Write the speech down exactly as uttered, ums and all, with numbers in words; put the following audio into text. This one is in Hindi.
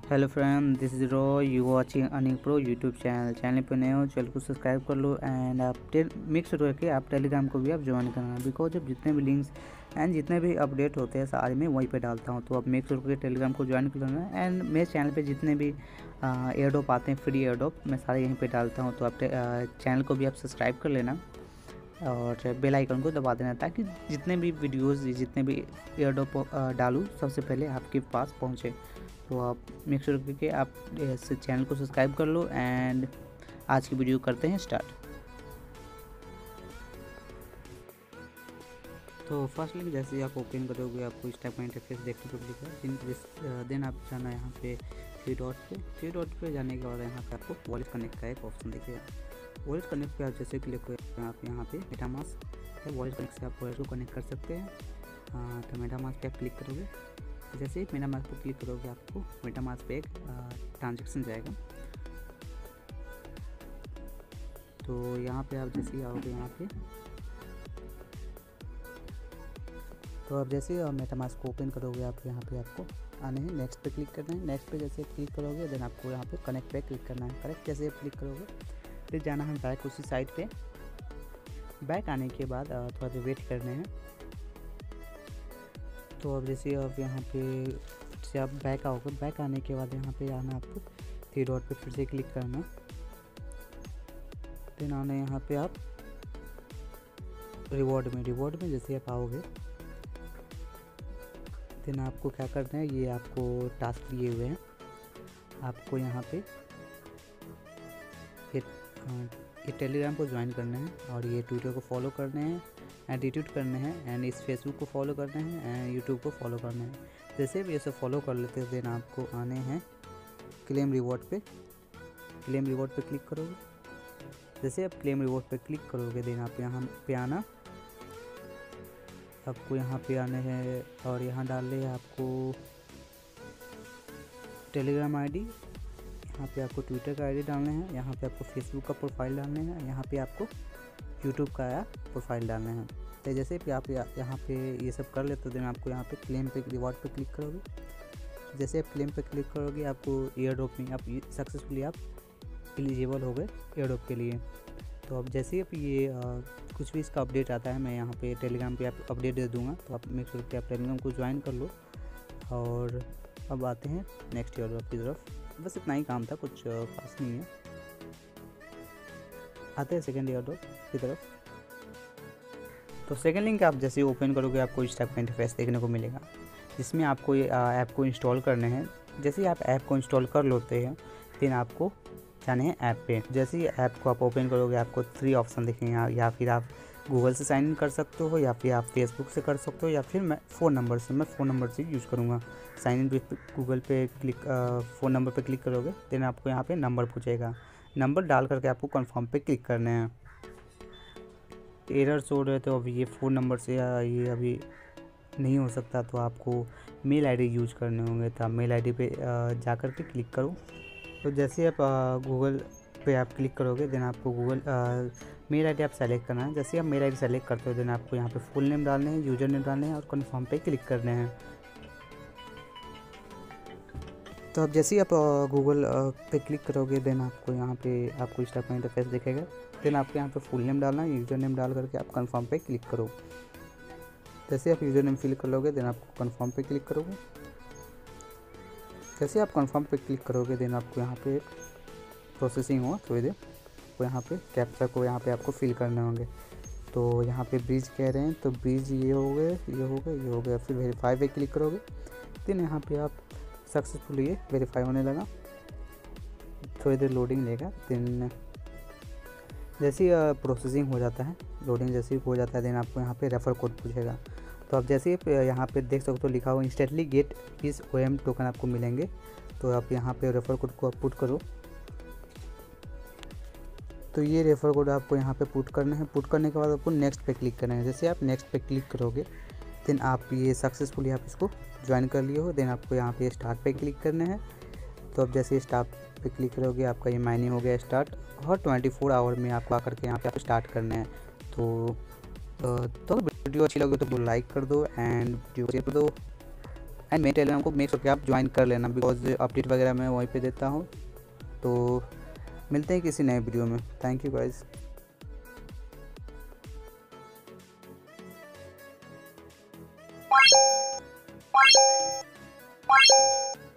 हेलो फ्रेंड, दिस इज रो you watching Anik pro YouTube channel. Channel पे नए हो चैनल को सब्सक्राइब कर लो एंड आप मेक श्योर करके आप टेलीग्राम को भी आप ज्वाइन करना, बिकॉज जब जितने भी लिंक्स एंड जितने भी अपडेट होते हैं सारे मैं वहीं पे डालता हूँ। तो आप मेक श्योर करके टेलीग्राम को ज्वाइन कर लेना। एंड मेरे चैनल पे जितने भी एयरड्रॉप आते हैं, फ्री एयरड्रॉप, मैं सारे यहीं पे डालता हूँ। तो आप चैनल को भी आप सब्सक्राइब कर लेना और बेल आइकन को दबा देना, ताकि जितने भी वीडियोस जितने भी एयरड्रॉप डालूँ सबसे पहले आपके पास पहुँचे। तो आप मेक श्योर करके आप इस चैनल को सब्सक्राइब कर लो एंड आज की वीडियो करते हैं स्टार्ट। तो फर्स्ट लिंक जैसे ही आप ओपन करोगे आपको इस टाइप का इंटरफेस देखने को मिलेगा। देन आप जाना यहाँ पे थ्री डॉट पे थ्री डॉट पे जाने के बाद यहाँ पे आपको वॉलेट कनेक्ट का एक ऑप्शन दिखेगा। वॉलेट कनेक्ट पे आप जैसे क्लिक करें आप यहाँ पे मेटामास्क है, वॉलेट कनेक्ट से आप वॉलेट को कनेक्ट कर सकते हैं। हाँ, तो मेटामास्क पे आप क्लिक करोगे, जैसे ही मेटामास्क पे क्लिक करोगे आपको मेटामास्क पे एक ट्रांजेक्शन जाएगा। तो यहाँ पे आप जैसे ही आओगे यहाँ पे तो आप जैसे ही मेटामास्क को ओपन करोगे आप यहाँ पे आपको आने हैं, नेक्स्ट पे क्लिक करना है। नेक्स्ट पे जैसे क्लिक करोगे देन आपको यहाँ पे कनेक्ट पे क्लिक करना है। कनेक्ट जैसे आप क्लिक करोगे फिर जाना है बैक उसी साइड पे। बैक आने के बाद थोड़ा देर वेट करने हैं। तो अब जैसे आप यहाँ पे से आप बैक आओगे, बैक आने के बाद यहाँ पे आना आपको थ्री डॉट पे फिर से क्लिक करना। फिर आना यहाँ पे आप रिवॉर्ड में रिवॉर्ड में जैसे आप आओगे देन आपको क्या करना है, ये आपको टास्क दिए हुए हैं। आपको यहाँ पे ये, ये टेलीग्राम को ज्वाइन करना है और ये ट्विटर को फॉलो करने हैं एंड रिट्वीट करने हैं एंड इस फेसबुक को फॉलो करने हैं एंड यूट्यूब को फॉलो करना है। जैसे भी ये सब फॉलो कर लेते हैं देन आपको आने हैं क्लेम रिवॉर्ड पे। क्लेम रिवॉर्ड पे क्लिक करोगे, जैसे आप क्लेम रिवॉर्ड पे क्लिक करोगे देन आप यहाँ पे आना, आपको यहाँ पे आने हैं और यहाँ डालने हैं आपको टेलीग्राम आईडी, यहाँ पे आपको ट्विटर का आईडी डालना है, यहाँ पे आपको फेसबुक का प्रोफाइल डालना है, यहाँ पे आपको यूट्यूब का प्रोफाइल डालना है। तो जैसे भी आप यहाँ पे ये सब कर लेते हो देन आपको यहाँ पे क्लेम पे रिवॉर्ड पे क्लिक करोगे। जैसे आप क्लेम पे क्लिक करोगे आपको एयरड्रॉप में आप सक्सेसफुली आप एलिजिबल हो गए एयरड्रॉप के लिए। तो अब जैसे ही ये आ, कुछ भी इसका अपडेट आता है मैं यहाँ पे टेलीग्राम पे आप अपडेट दे दूँगा। तो आप मेक श्योर कि आप टेलीग्राम को ज्वाइन कर लो। और अब आते हैं नेक्स्ट एयरड्रॉप की तरफ। बस इतना ही काम था, कुछ खास नहीं है। आते हैं सेकेंड एयरड्रॉप की तरफ। तो सेकेंड लिंक आप जैसे ओपन करोगे आपको इस टाइप का इंटरफेस देखने को मिलेगा, जिसमें आपको ये ऐप को इंस्टॉल करने हैं। जैसे ही आप ऐप को इंस्टॉल कर लेते हैं फिर आपको जाने हैं ऐप पे। जैसे ही ऐप को आप ओपन करोगे आपको थ्री ऑप्शन दिखेंगे, या फिर आप गूगल से साइन इन कर सकते हो, या फिर आप फेसबुक से कर सकते हो, या फिर मैं फ़ोन नंबर से मैं फ़ोन नंबर से यूज़ करूँगा। साइन इन विथ गूगल पे क्लिक फ़ोन नंबर पे क्लिक करोगे देन आपको यहाँ पे नंबर पूछेगा। नंबर डाल करके आपको कंफर्म पे क्लिक करने हैं। एरर शो रहे तो अभी ये फ़ोन नंबर से या ये अभी नहीं हो सकता, तो आपको मेल आईडी यूज करने होंगे। तो आप मेल आईडी पे जा कर के क्लिक करो। तो जैसे आप गूगल पे आप क्लिक करोगे देन आपको गूगल मेल आईडी आप सेलेक्ट करना है। जैसे आप मेल आईडी सेलेक्ट करते हो देन आपको यहाँ पे फुल नेम डालने हैं, यूज़र नेम डालने हैं और कन्फर्म पे क्लिक करने हैं। तो अब जैसे ही आप गूगल पे क्लिक करोगे देन आपको यहाँ पे आपको इस टाइप का इंटरफेस दिखेगा। देन आपको यहाँ पे फुल नेम डालना है, यूज़र नेम डाल करके आप कन्फर्म पे क्लिक करो। जैसे आप यूज़र नेम फिल कर लोगे देन आपको कन्फर्म पे क्लिक करोगे। जैसे आप कन्फर्म पे क्लिक करोगे देन आपको यहाँ पे एक प्रोसेसिंग हो थोड़ी देर, तो यहाँ पे कैप्चा को यहाँ पे आपको फिल करने होंगे। तो यहाँ पे ब्रिज कह रहे हैं, तो ब्रिज ये हो गए ये हो गए ये हो गया। फिर वेरीफाई पे क्लिक करोगे देन यहाँ पे आप सक्सेसफुली ये वेरीफाई होने लगा। थोड़ी देर लोडिंग लेगा। देन जैसे ही प्रोसेसिंग हो जाता है, लोडिंग जैसे ही हो जाता है देन आपको यहाँ पे रेफर कोड पूछेगा। तो आप जैसे ही यहाँ पे देख सकते हो लिखा हुआ इंस्टेंटली गेट इस ओ एम टोकन आपको मिलेंगे। तो आप यहाँ पे रेफर कोड को आप पुट करो। तो ये रेफर कोड आपको यहाँ पे पुट करना है। पुट करने के बाद आपको नेक्स्ट पे क्लिक करना है। जैसे आप नेक्स्ट पे क्लिक करोगे देन आप ये सक्सेसफुली आप इसको ज्वाइन कर लिए हो। देन आपको यहाँ पे स्टार्ट पे क्लिक करना है। तो अब जैसे स्टार्ट पे क्लिक करोगे आपका ये माइनिंग हो गया स्टार्ट, और ट्वेंटी फोर आवर में आपको आकर के यहाँ पे आपको स्टार्ट करना है। तो तो वीडियो अच्छी लगे तो लाइक कर दो एंड वीडियो शेयर कर दो। एंड मेरे टेलीग्राम को मेक श्योर कि आप ज्वाइन कर लेना, बिकॉज अपडेट वगैरह मैं वहीं पे देता हूँ। तो मिलते हैं किसी नए वीडियो में। Thank you guys.